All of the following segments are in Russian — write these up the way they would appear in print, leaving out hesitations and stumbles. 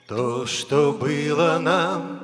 То, что было нам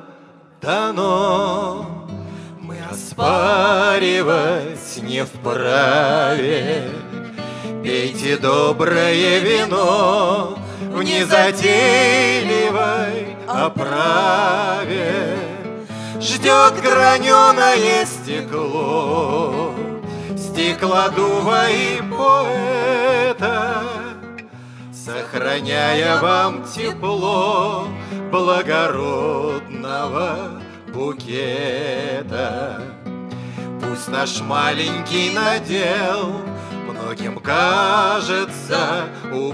дано, мы оспаривать не вправе. Пейте доброе вино в незатейливой оправе. Ждет граненое стекло, стеклодува и поэта, сохраняя вам тепло благородного букета. Пусть наш маленький надел многим кажется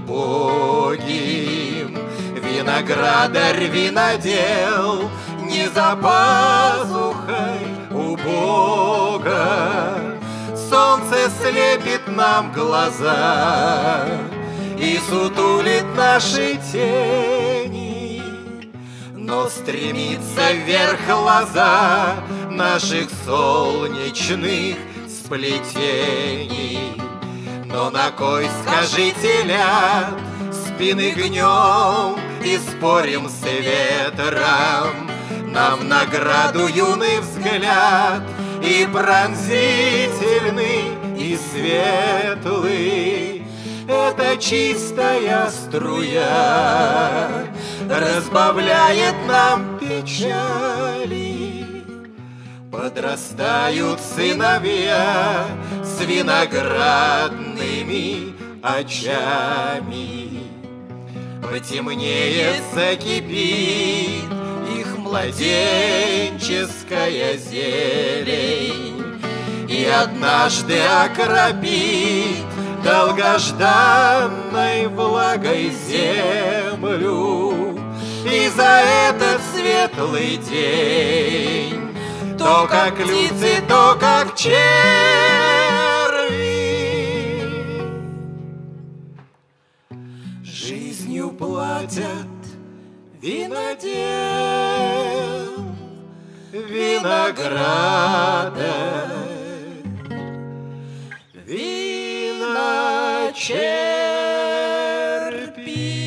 убогим. Виноградарь винодел не за пазухой у Бога. Солнце слепит нам глаза и сутулит наши тени, но стремится вверх лоза наших солнечных сплетений. Но на кой, скажите, ляд спины гнем и спорим с ветром? Нам в награду юный взгляд и пронзительный, и светлый. Это чистая струя разбавляет нам печали. Подрастают сыновья с виноградными очами. Потемнее закипит их младенческая зелень, и однажды окропит долгожданной влагой землю. И за этот светлый день то как птицы, то как черви жизнью платят винодел, винограда, виночерпи.